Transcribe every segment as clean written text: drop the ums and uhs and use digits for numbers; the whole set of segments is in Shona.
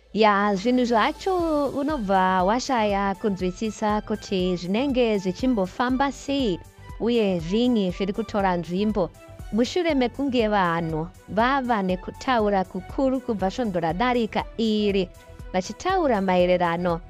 ya zvinhu zvacho unobva washaya kunzwisisa kuti zvinenge zvichimbofamba sei uye zvinyi zviri kutora nzvimbo mushure mekunge vanhu vava nekutaura kukuru kubva svondo radarika iri vachitaura maererano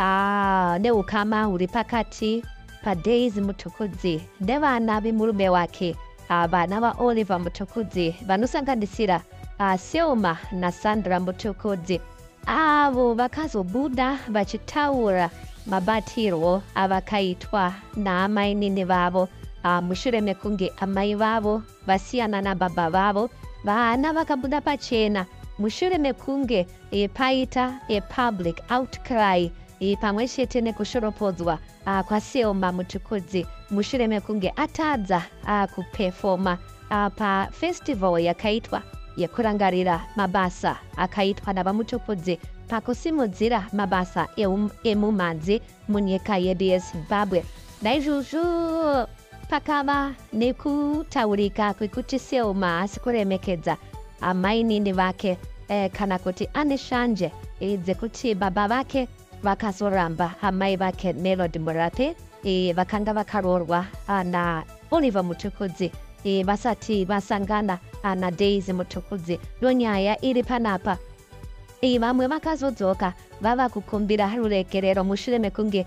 neukama huri pakati paDaisy Mutokudzi nevana vemurume wake vana vaOliver Mutokudzi vanosanganisira Selma naSandra Mutokudzi avo vakazobuda vachitaura mabatirwo avakaitwa naamainini vavo mushure mekunge amai vavo vasiyana nababa vavo. Vana vakabuda pachena mushure mekunge paita public outcry pamwe chete nekushoropodzwa kwaSelma Mutokudzi mushure mekunge atadza kupefoma pafestival yakaitwa yekurangarira mabasa akaitwa navaMutokudzi pakusimudzira mabasa emumanzi munyika yedu yeZimbabwe. Naizvozvo pakava nekutaurika kwekuti Selma asi kuremekedza amainini vake kana kuti ane shanje dzekuti baba vake vakazoramba amai vake Melody Murape vakanga vakaroorwa naOliver Mutokudzi vasati vasangana naDaisy Mutokudzi. Ndonyaya iri panapa. Vamwe vakazodzoka vava kukumbira ruregerero mushure mekunge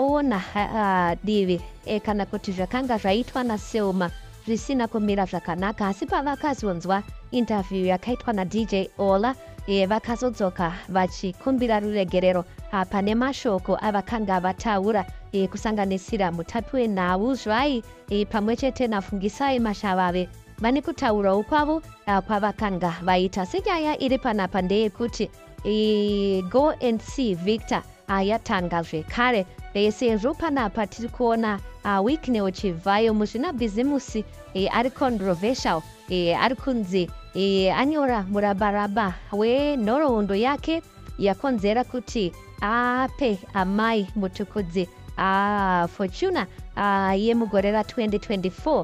vaona divi kana kuti zvakanga zvaitwa naSelma zvisina kumira zvakanaka, asi pavakazonzwa interview yakaitwa naDJ Ola vakazodzoka vachikumbira ruregerero pane mashoko avakanga vataura kusanganisira mutapi wenhau zvai pamwe chete naFungisai Mashavave vane kutaurawo kwavo kwavakanga vaita. Senyaya iri panapa ndeyekuti Go and See Victor yatanga zvekare sezvo panapa tiri kuona Whitney uchibvayo muzvinabhizimusi ari controversial ari kunzi anyora murabaraba wenhoroondo yake yakonzera kuti ape amai Mutokudzi Fortuna yemugore ra2024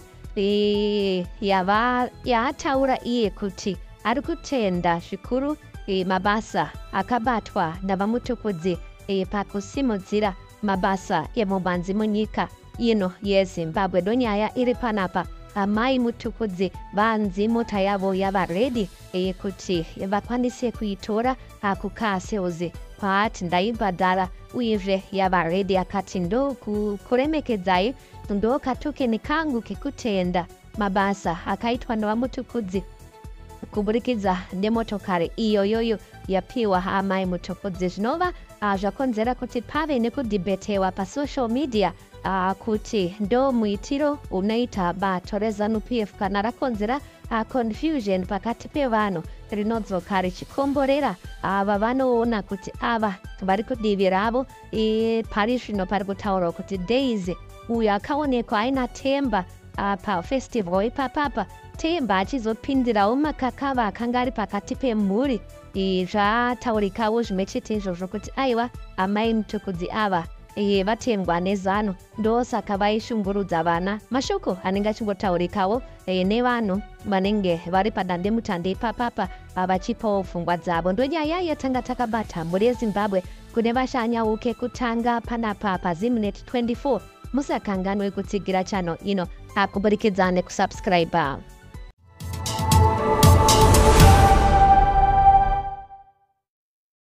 yaataura iye kuti ari kutenda zvikuru mabasa akabatwa navaMutokudzi pakusimudzira mabasa emumanzi munyika ino yeZimbabwe. Ndonyaya iri panapa. Amai Mutokudzi vanzi mota yavo yava redi kuti vakwanise kuitora kuCastles kwaati ndaibhadhara uyezve yava redi. Akati ndo kuremekedzai, ndo katokeni kangu kekutenda mabasa akaitwa navaMutokudzi kuburikidza nemotokari iyoyoyo yapiwa amai Mutokudzi. Zvinova zvakonzera kuti pave nekudhibetewa pasocial media kuti ndo muitiro unoita bato reZANU-PF kana rakonzera confusion pakati pevanhu rinodzoka richikomborera ava vanoona kuti ava vari kudivi ravo pari zvino pari kutaurwa kuti Daisy uyo akaonekwa aina Temba pafestival ipapapa, Temba achizopindirawo makakava akanga ari pakati pemhuri. Zvataurikawo zvimwe chete izvozvo kuti aiwa amai Mutokudzi ava vatengwa neZANU, ndosaka vaishungurudza vana. Mashoko anenge achingotaurikawo nevanhu vanenge vari padandemutande ipapapa vachipawo pfungwa dzavo. Ndonyaya yatanga takabata mhuri yeZimbabwe. Kune vashanyauke kutanga panapa paZimnet 24 musakanganwe kutsigira channel ino kuburikidza nekusubscribe.